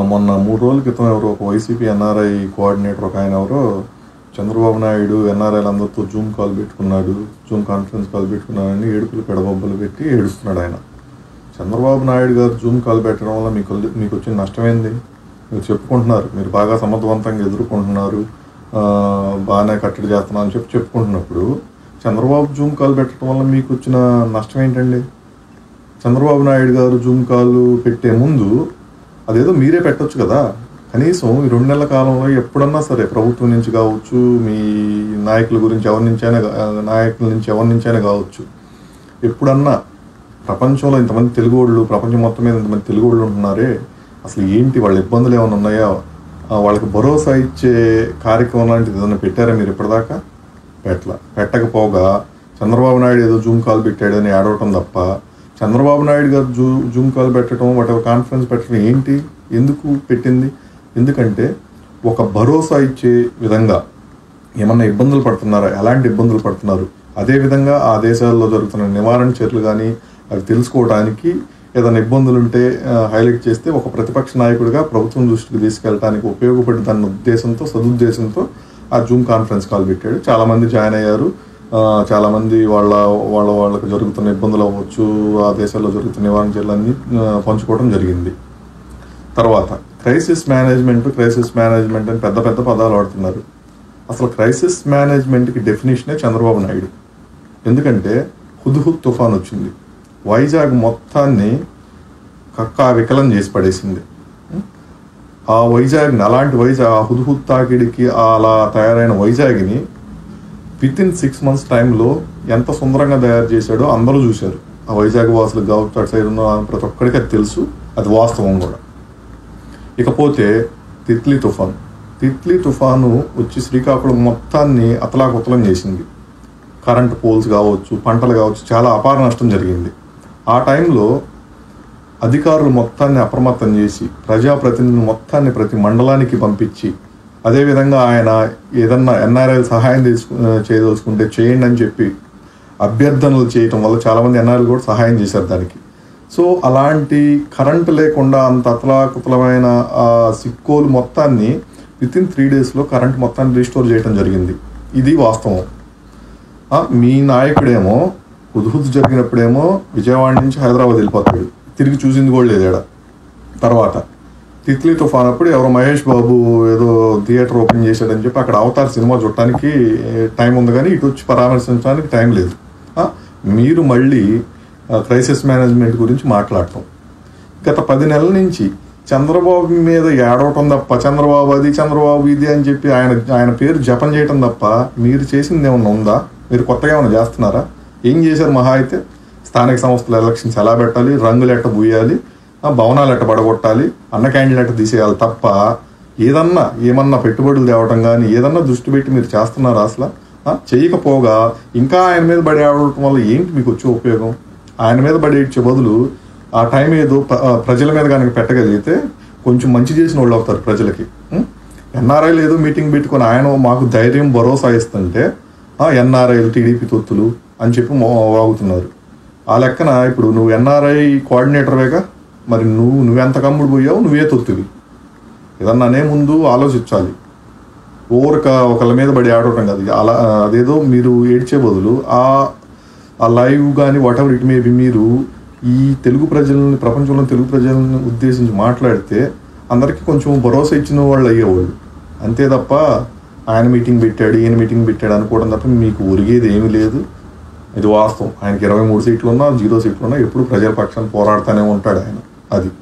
మొన్న 3 రోజుల క్రితం ఎవరో ఒక వైసీపీ ఎన్ఆర్ఐ కోఆర్డినేటర్ ఒక ఆయన ఎవరో చంద్రబాబు నాయుడు ఎన్ఆర్ఐలందరితో జూమ్ కాల్ పెట్టుకున్నాడు, జూమ్ కాన్ఫరెన్స్ కాల్ పెట్టుకున్నాడని ఏడుపులు పెడబొబ్బలు పెట్టి ఏడుస్తున్నాడు ఆయన. చంద్రబాబు నాయుడు గారు జూమ్ కాల్ పెట్టడం వల్ల మీకు వచ్చిన నష్టమైంది. మీరు చెప్పుకుంటున్నారు, మీరు బాగా సమర్థవంతంగా ఎదుర్కొంటున్నారు, బాగానే కట్టడి చేస్తున్నాం అని చెప్పుకుంటున్నప్పుడు చంద్రబాబు జూమ్ కాల్ పెట్టడం వల్ల మీకు వచ్చిన నష్టం ఏంటండి? చంద్రబాబు నాయుడు గారు జూమ్ కాల్ పెట్టే ముందు అదేదో మీరే పెట్టొచ్చు కదా. కనీసం ఈ 2 నెలల కాలంలో ఎప్పుడన్నా సరే ప్రభుత్వం నుంచి కావచ్చు, మీ నాయకుల నుంచి ఎవరి నుంచైనా కావచ్చు, ఎప్పుడన్నా ప్రపంచంలో ఇంతమంది తెలుగు వాళ్ళు, ప్రపంచం మొత్తం మీద ఇంతమంది తెలుగు వాళ్ళు ఉంటున్నారే, అసలు ఏంటి వాళ్ళ ఇబ్బందులు ఏమైనా ఉన్నాయా, వాళ్ళకి భరోసా ఇచ్చే కార్యక్రమం లాంటిది ఏదైనా పెట్టారా మీరు ఇప్పటిదాకా? పెట్టకపోగా చంద్రబాబు నాయుడు ఏదో జూమ్ కాల్ పెట్టాడని ఆడవటం తప్ప, చంద్రబాబు నాయుడు గారు జూమ్ కాల్ పెట్టడం, వాటెవర్ కాన్ఫరెన్స్ పెట్టడం ఏంటి, ఎందుకు పెట్టింది? ఎందుకంటే ఒక భరోసా ఇచ్చే విధంగా ఏమన్నా ఇబ్బందులు పడుతున్నారా, ఎలాంటి ఇబ్బందులు పడుతున్నారు, అదేవిధంగా ఆ దేశాల్లో జరుగుతున్న నివారణ చర్యలు కానీ అవి తెలుసుకోవడానికి ఏదైనా ఇబ్బందులు ఉంటే హైలైట్ చేస్తే ఒక ప్రతిపక్ష నాయకుడిగా ప్రభుత్వం దృష్టికి తీసుకెళ్ళడానికి ఉపయోగపడి దాని సదుద్దేశంతో ఆ జూమ్ కాన్ఫరెన్స్ కాల్ పెట్టాడు. చాలామంది జాయిన్ అయ్యారు. చాలామంది వాళ్ళకు జరుగుతున్న ఇబ్బందులు అవ్వచ్చు, ఆ దేశాల్లో జరుగుతున్న నివారణ చర్యలన్నీ పంచుకోవడం జరిగింది. తర్వాత క్రైసిస్ మేనేజ్మెంట్ అని పెద్ద పెద్ద పదాలు వాడుతున్నారు. అసలు క్రైసిస్ మేనేజ్మెంట్కి డెఫినేషనే చంద్రబాబు నాయుడు. ఎందుకంటే హుద్హుద్ తుఫాన్ వచ్చింది, వైజాగ్ మొత్తాన్ని వికలం చేసి పడేసింది. ఆ వైజాగ్ని ఆ హుద్హుద్ తాకిడికి అలా తయారైన వైజాగ్ని వితిన్ 6 months టైంలో ఎంత సుందరంగా తయారు చేశాడో అందరూ చూశారు. ఆ వైజాగ్ వాసులకు కావచ్చు, అటు సైడ్ ఉన్న ప్రతి ఒక్కడికి అది తెలుసు, అది వాస్తవం కూడా. ఇకపోతే తిత్లీ తుఫాను వచ్చి శ్రీకాకుళం మొత్తాన్ని అతలాకుతలం చేసింది. కరెంట్ పోల్స్ కావచ్చు, పంటలు కావచ్చు, చాలా అపార నష్టం జరిగింది. ఆ టైంలో అధికారులు మొత్తాన్ని అప్రమత్తం చేసి ప్రజాప్రతినిధులు మొత్తాన్ని ప్రతి మండలానికి పంపించి, అదేవిధంగా ఆయన ఏదన్నా ఎన్ఆర్ఐలు సహాయం చేయదలుచుకుంటే చేయండి అని చెప్పి అభ్యర్థనలు చేయటం వల్ల చాలామంది ఎన్ఆర్ఐలు కూడా సహాయం చేశారు దానికి. సో అలాంటి కరెంటు లేకుండా అంత అతలాకుతలమైన సిక్కోలు మొత్తాన్ని వితిన్ 3 daysలో కరెంట్ మొత్తాన్ని రీస్టోర్ చేయడం జరిగింది. ఇది వాస్తవం. మీ నాయకుడేమో హుద్హుద్ జరిగినప్పుడేమో విజయవాడ నుంచి హైదరాబాద్ వెళ్ళిపోతాడు, తిరిగి చూసింది కూడా లేదు. తర్వాత తిత్లీ తుఫాన్ అప్పుడు ఎవరో మహేష్ బాబు ఏదో థియేటర్ ఓపెన్ చేశాడని చెప్పి అక్కడ అవతార్ సినిమా చూడటానికి టైం ఉంది, కానీ ఇటు వచ్చి పరామర్శించడానికి టైం లేదు. మీరు మళ్ళీ క్రైసిస్ మేనేజ్మెంట్ గురించి మాట్లాడటం. గత 10 నెలల నుంచి చంద్రబాబు మీద ఏడవటం తప్ప, చంద్రబాబు అది, చంద్రబాబు ఇది అని చెప్పి ఆయన పేరు జపం చేయటం తప్ప మీరు చేసింది ఏమన్నా ఉందా? మీరు కొత్తగా ఏమైనా చేస్తున్నారా? ఏం చేశారు? మహా అయితే స్థానిక సంస్థల ఎలక్షన్స్ ఎలా పెట్టాలి, రంగులు ఎట్ట బూయాలి, భవనాలు ఎట్ట పడగొట్టాలి, అన్న క్యాండిల్ ఎట్ట తీసేయాలి తప్ప ఏమన్నా పెట్టుబడులు తేవటం కానీ ఏదన్నా దృష్టి పెట్టి మీరు చేస్తున్నారా? అసలు చేయకపోగా ఇంకా ఆయన మీద బడి ఆడటం వల్ల ఏంటి మీకు వచ్చే ఉపయోగం? ఆయన మీద బడి ఇచ్చే బదులు ఆ టైం ఏదో ప్రజల మీద కనుక పెట్టగలిగితే కొంచెం మంచి చేసిన వాళ్ళు అవుతారు ప్రజలకి. ఎన్ఆర్ఐలు ఏదో మీటింగ్ పెట్టుకొని ఆయన మాకు ధైర్యం భరోసా ఇస్తుంటే ఎన్ఆర్ఐలు టీడీపీ తొత్తులు అని చెప్పి వాగుతున్నారు. ఆ లెక్కన ఇప్పుడు నువ్వు ఎన్ఆర్ఐ కోఆర్డినేటర్వేగా, మరి నువ్వెంత కమ్ముడు పోయావు, నువ్వే తొత్తువి. ఏదన్నా అనే ముందు ఆలోచించాలి. ఒకళ్ళ మీద బడి ఆడటం కాదు. అలా అదేదో మీరు ఏడ్చే బదులు ఆ లైవ్ కానీ వాటెవర్ ఇట్ మే బి మీరు ఈ తెలుగు ప్రజలని, ప్రపంచంలో తెలుగు ప్రజలను ఉద్దేశించి మాట్లాడితే అందరికీ కొంచెం భరోసా ఇచ్చిన వాళ్ళు అయ్యేవాళ్ళు. అంతే తప్ప ఆయన మీటింగ్ పెట్టాడు, ఈయన మీటింగ్ పెట్టాడు అనుకోవడం తప్ప మీకు ఒరిగేది ఏమీ లేదు. ఇది వాస్తవం. ఆయనకి 23 సీట్లు ఉన్నా 0 సీట్లు ఉన్నా ఎప్పుడు ప్రజల పక్షాన్ని పోరాడుతూనే ఉంటాడు ఆయన. అది